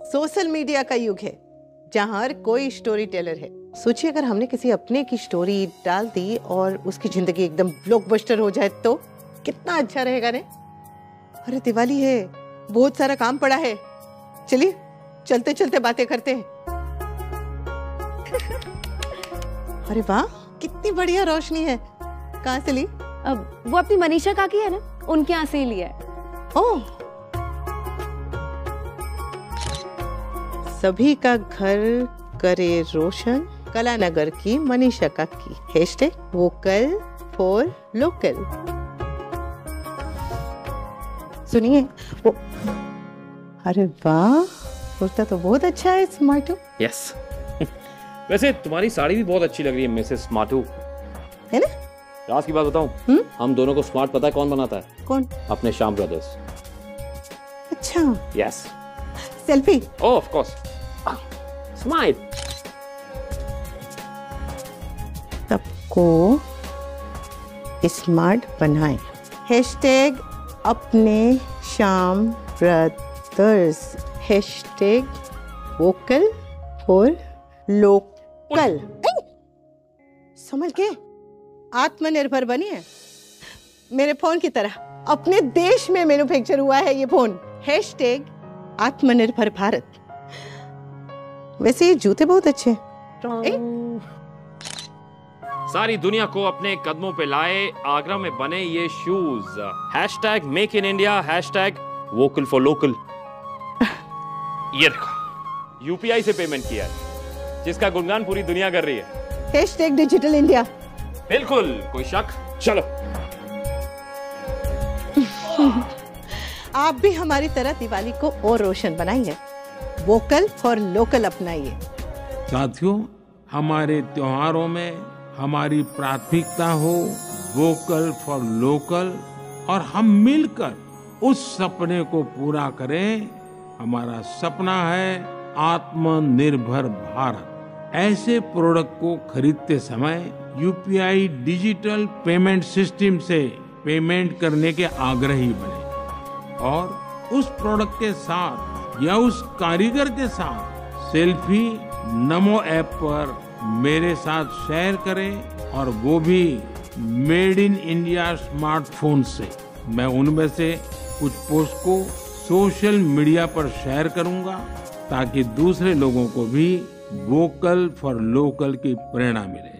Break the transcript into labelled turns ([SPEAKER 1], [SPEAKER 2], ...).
[SPEAKER 1] Social media का युग है जहाँ हर कोई स्टोरी टेलर है। सोचिए अगर हमने किसी अपने की स्टोरी डाल दी और उसकी जिंदगी एकदम ब्लॉकबस्टर हो जाए तो कितना अच्छा रहेगा ने। अरे दिवाली है, बहुत सारा काम पड़ा है, चलिए चलते चलते बातें करते हैं। अरे वाह कितनी बढ़िया रोशनी है, कहाँ से ली?
[SPEAKER 2] अब वो अपनी मनीषा काकी है ना, उनके यहाँ से ही लिया है।
[SPEAKER 1] ओह, सभी का घर करे रोशन, कलानगर की मनीषा काकी। Hashtag vocal for local. सुनिए वो, अरे वाह कुर्ता तो बहुत अच्छा है स्मार्टू।
[SPEAKER 3] यस वैसे तुम्हारी साड़ी भी बहुत अच्छी लग रही है मिसेस स्मार्टू,
[SPEAKER 1] है ना?
[SPEAKER 3] राज की बात बताऊं, हम दोनों को स्मार्ट पता है कौन बनाता है?
[SPEAKER 1] कौन?
[SPEAKER 3] अपने श्याम ब्रदर्स।
[SPEAKER 1] अच्छा
[SPEAKER 3] yes.
[SPEAKER 1] Selfie?
[SPEAKER 3] Oh of course. Smile.
[SPEAKER 1] सबको स्मार्ट बनाए। हैशटैग अपने Shyam brothers. Hashtag vocal for local. समझ गए? आत्मनिर्भर बनिए मेरे फोन की तरह। अपने देश में मैन्युफैक्चर हुआ है ये फोन। हैशटैग आत्मनिर्भर भारत। वैसे ये जूते बहुत अच्छे हैं।
[SPEAKER 3] सारी दुनिया को अपने कदमों पे लाए आगरा में बने ये shoes. Hashtag make in India, hashtag vocal for local. ये देखो यूपीआई से पेमेंट किया है, जिसका गुणगान पूरी दुनिया कर रही है।
[SPEAKER 1] Hashtag digital India.
[SPEAKER 3] बिल्कुल, कोई शक? चलो
[SPEAKER 1] आप भी हमारी तरह दिवाली को और रोशन बनाइए। वोकल फॉर लोकल अपनाइए।
[SPEAKER 4] साथियों, हमारे त्योहारों में हमारी प्राथमिकता हो वोकल फॉर लोकल और हम मिलकर उस सपने को पूरा करें। हमारा सपना है आत्मनिर्भर भारत। ऐसे प्रोडक्ट को खरीदते समय यूपीआई डिजिटल पेमेंट सिस्टम से पेमेंट करने के आग्रही बने और उस प्रोडक्ट के साथ या उस कारीगर के साथ सेल्फी नमो ऐप पर मेरे साथ शेयर करें और वो भी मेड इन इंडिया स्मार्टफोन से। मैं उनमें से कुछ पोस्ट को सोशल मीडिया पर शेयर करूंगा ताकि दूसरे लोगों को भी वोकल फॉर लोकल की प्रेरणा मिले।